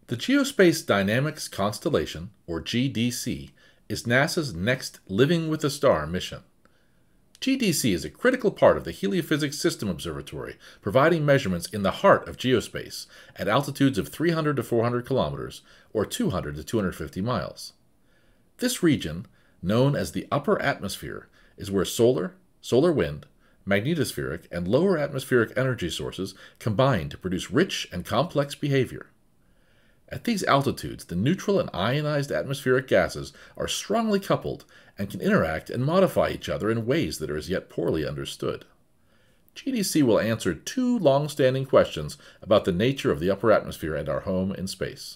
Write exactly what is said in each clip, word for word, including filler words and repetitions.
The Geospace Dynamics Constellation, or G D C, is NASA's next Living with the Star mission. G D C is a critical part of the Heliophysics System Observatory, providing measurements in the heart of geospace at altitudes of three hundred to four hundred kilometers or two hundred to two hundred fifty miles. This region, known as the upper atmosphere, is where solar, solar wind, magnetospheric, and lower atmospheric energy sources combine to produce rich and complex behavior. At these altitudes, the neutral and ionized atmospheric gases are strongly coupled and can interact and modify each other in ways that are as yet poorly understood. G D C will answer two long-standing questions about the nature of the upper atmosphere and our home in space.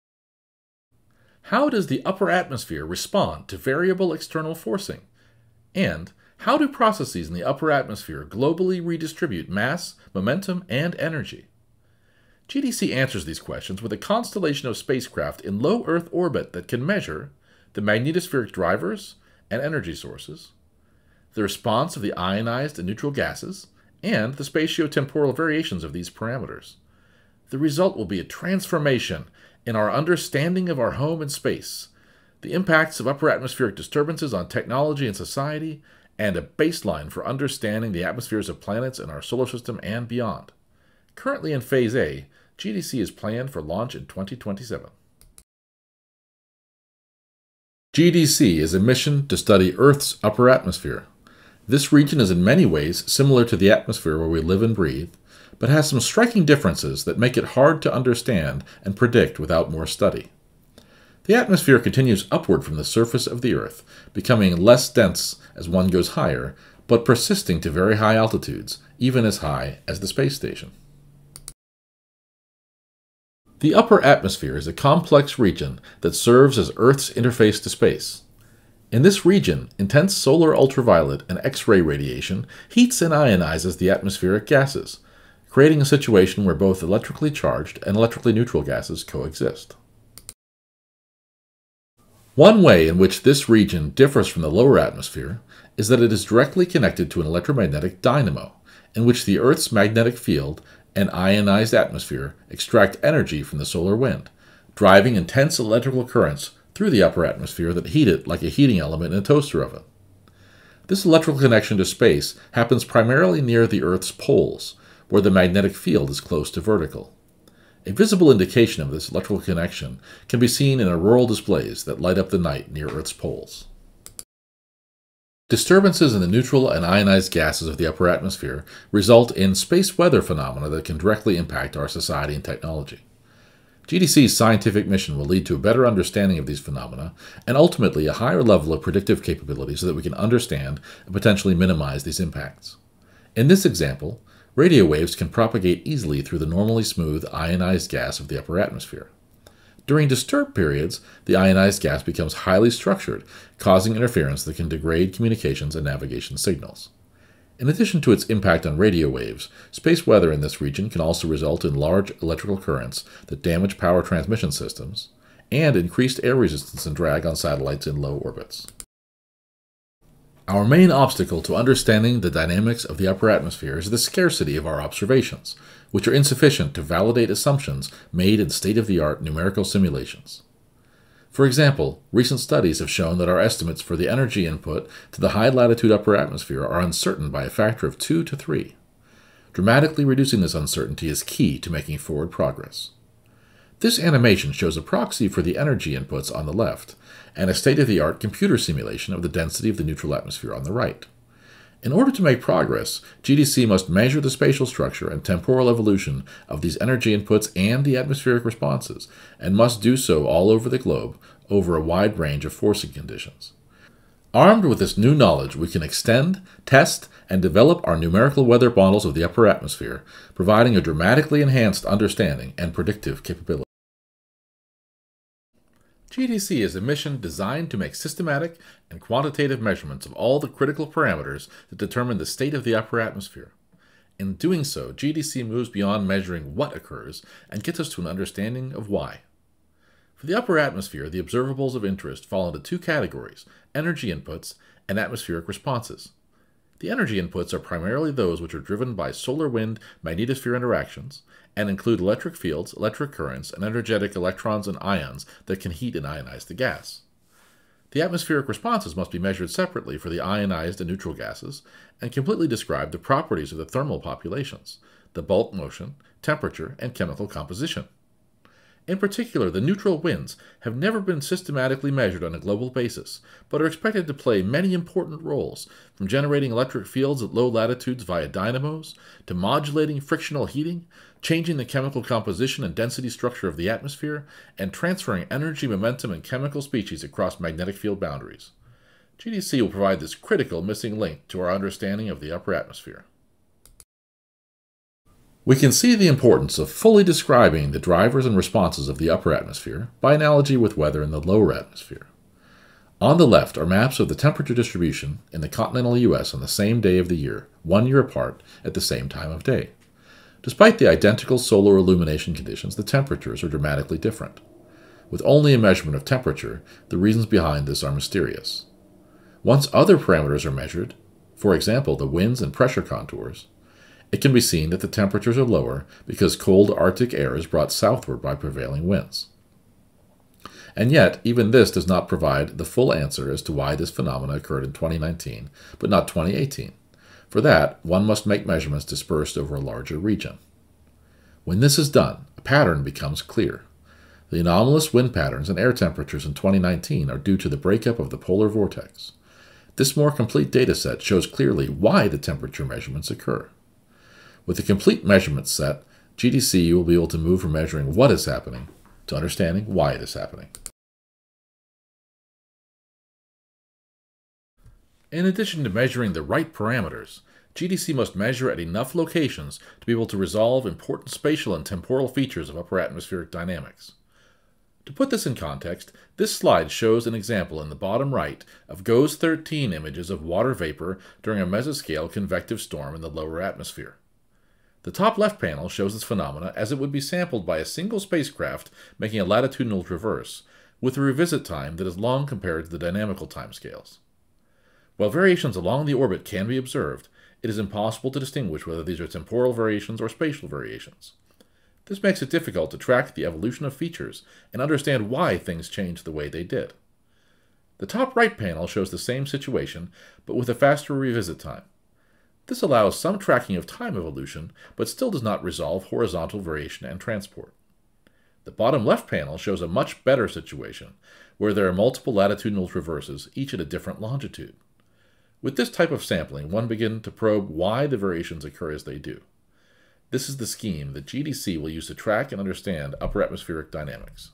How does the upper atmosphere respond to variable external forcing? And how do processes in the upper atmosphere globally redistribute mass, momentum, and energy? G D C answers these questions with a constellation of spacecraft in low Earth orbit that can measure the magnetospheric drivers and energy sources, the response of the ionized and neutral gases, and the spatiotemporal variations of these parameters. The result will be a transformation in our understanding of our home in space, the impacts of upper atmospheric disturbances on technology and society, and a baseline for understanding the atmospheres of planets in our solar system and beyond. Currently in Phase A, G D C is planned for launch in twenty twenty-seven. G D C is a mission to study Earth's upper atmosphere. This region is in many ways similar to the atmosphere where we live and breathe, but has some striking differences that make it hard to understand and predict without more study. The atmosphere continues upward from the surface of the Earth, becoming less dense as one goes higher, but persisting to very high altitudes, even as high as the space station. The upper atmosphere is a complex region that serves as Earth's interface to space. In this region, intense solar ultraviolet and X-ray radiation heats and ionizes the atmospheric gases, creating a situation where both electrically charged and electrically neutral gases coexist. One way in which this region differs from the lower atmosphere is that it is directly connected to an electromagnetic dynamo, in which the Earth's magnetic field and ionized atmosphere extract energy from the solar wind, driving intense electrical currents through the upper atmosphere that heat it like a heating element in a toaster oven. This electrical connection to space happens primarily near the Earth's poles, where the magnetic field is close to vertical. A visible indication of this electrical connection can be seen in auroral displays that light up the night near Earth's poles. Disturbances in the neutral and ionized gases of the upper atmosphere result in space weather phenomena that can directly impact our society and technology. G D C's scientific mission will lead to a better understanding of these phenomena and ultimately a higher level of predictive capability so that we can understand and potentially minimize these impacts. In this example, radio waves can propagate easily through the normally smooth ionized gas of the upper atmosphere. During disturbed periods, the ionized gas becomes highly structured, causing interference that can degrade communications and navigation signals. In addition to its impact on radio waves, space weather in this region can also result in large electrical currents that damage power transmission systems, and increased air resistance and drag on satellites in low orbits. Our main obstacle to understanding the dynamics of the upper atmosphere is the scarcity of our observations, which are insufficient to validate assumptions made in state-of-the-art numerical simulations. For example, recent studies have shown that our estimates for the energy input to the high-latitude upper atmosphere are uncertain by a factor of two to three. Dramatically reducing this uncertainty is key to making forward progress. This animation shows a proxy for the energy inputs on the left, and a state-of-the-art computer simulation of the density of the neutral atmosphere on the right. In order to make progress, G D C must measure the spatial structure and temporal evolution of these energy inputs and the atmospheric responses, and must do so all over the globe, over a wide range of forcing conditions. Armed with this new knowledge, we can extend, test, and develop our numerical weather models of the upper atmosphere, providing a dramatically enhanced understanding and predictive capability. G D C is a mission designed to make systematic and quantitative measurements of all the critical parameters that determine the state of the upper atmosphere. In doing so, G D C moves beyond measuring what occurs and gets us to an understanding of why. For the upper atmosphere, the observables of interest fall into two categories: energy inputs and atmospheric responses. The energy inputs are primarily those which are driven by solar-wind magnetosphere interactions and include electric fields, electric currents, and energetic electrons and ions that can heat and ionize the gas. The atmospheric responses must be measured separately for the ionized and neutral gases and completely describe the properties of the thermal populations, the bulk motion, temperature, and chemical composition. In particular, the neutral winds have never been systematically measured on a global basis, but are expected to play many important roles, from generating electric fields at low latitudes via dynamos, to modulating frictional heating, changing the chemical composition and density structure of the atmosphere, and transferring energy, momentum, and chemical species across magnetic field boundaries. G D C will provide this critical missing link to our understanding of the upper atmosphere. We can see the importance of fully describing the drivers and responses of the upper atmosphere by analogy with weather in the lower atmosphere. On the left are maps of the temperature distribution in the continental U S on the same day of the year, one year apart, at the same time of day. Despite the identical solar illumination conditions, the temperatures are dramatically different. With only a measurement of temperature, the reasons behind this are mysterious. Once other parameters are measured, for example the winds and pressure contours, it can be seen that the temperatures are lower because cold Arctic air is brought southward by prevailing winds. And yet, even this does not provide the full answer as to why this phenomenon occurred in twenty nineteen, but not twenty eighteen. For that, one must make measurements dispersed over a larger region. When this is done, a pattern becomes clear. The anomalous wind patterns and air temperatures in twenty nineteen are due to the breakup of the polar vortex. This more complete data set shows clearly why the temperature measurements occur. With a complete measurement set, G D C will be able to move from measuring what is happening to understanding why it is happening. In addition to measuring the right parameters, G D C must measure at enough locations to be able to resolve important spatial and temporal features of upper atmospheric dynamics. To put this in context, this slide shows an example in the bottom right of G O E S thirteen images of water vapor during a mesoscale convective storm in the lower atmosphere. The top left panel shows this phenomena as it would be sampled by a single spacecraft making a latitudinal traverse, with a revisit time that is long compared to the dynamical timescales. While variations along the orbit can be observed, it is impossible to distinguish whether these are temporal variations or spatial variations. This makes it difficult to track the evolution of features and understand why things changed the way they did. The top right panel shows the same situation, but with a faster revisit time. This allows some tracking of time evolution, but still does not resolve horizontal variation and transport. The bottom left panel shows a much better situation, where there are multiple latitudinal traverses, each at a different longitude. With this type of sampling, one begins to probe why the variations occur as they do. This is the scheme that G D C will use to track and understand upper atmospheric dynamics.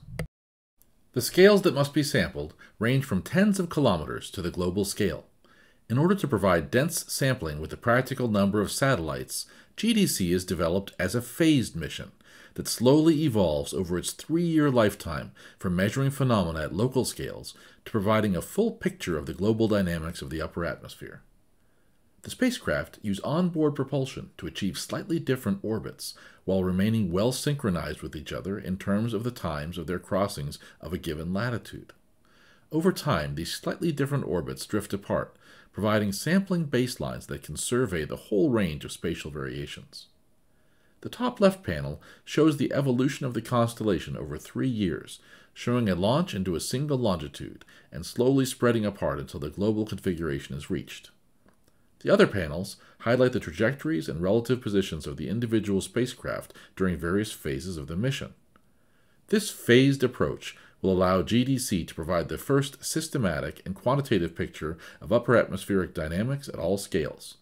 The scales that must be sampled range from tens of kilometers to the global scale. In order to provide dense sampling with a practical number of satellites, G D C is developed as a phased mission that slowly evolves over its three-year lifetime from measuring phenomena at local scales to providing a full picture of the global dynamics of the upper atmosphere. The spacecraft use onboard propulsion to achieve slightly different orbits while remaining well synchronized with each other in terms of the times of their crossings of a given latitude. Over time, these slightly different orbits drift apart, providing sampling baselines that can survey the whole range of spatial variations. The top left panel shows the evolution of the constellation over three years, showing a launch into a single longitude and slowly spreading apart until the global configuration is reached. The other panels highlight the trajectories and relative positions of the individual spacecraft during various phases of the mission. This phased approach will allow G D C to provide the first systematic and quantitative picture of upper atmospheric dynamics at all scales.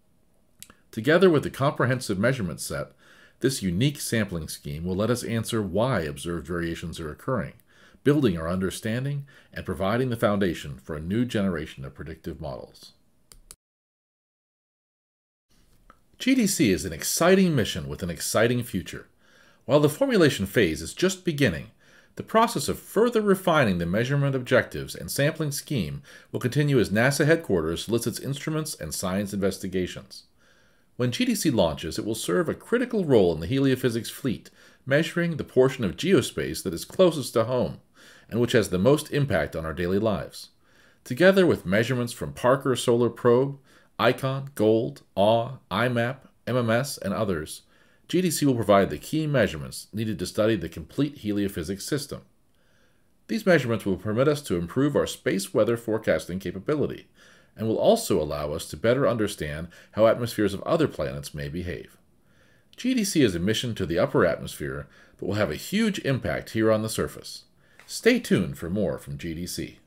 Together with the comprehensive measurement set, this unique sampling scheme will let us answer why observed variations are occurring, building our understanding and providing the foundation for a new generation of predictive models. G D C is an exciting mission with an exciting future. While the formulation phase is just beginning, the process of further refining the measurement objectives and sampling scheme will continue as NASA headquarters solicits instruments and science investigations. When G D C launches, it will serve a critical role in the heliophysics fleet, measuring the portion of geospace that is closest to home and which has the most impact on our daily lives. Together with measurements from Parker Solar Probe, akin, GOLD, A W, I MAP, M M S, and others, G D C will provide the key measurements needed to study the complete heliophysics system. These measurements will permit us to improve our space weather forecasting capability, and will also allow us to better understand how atmospheres of other planets may behave. G D C is a mission to the upper atmosphere, but will have a huge impact here on the surface. Stay tuned for more from G D C.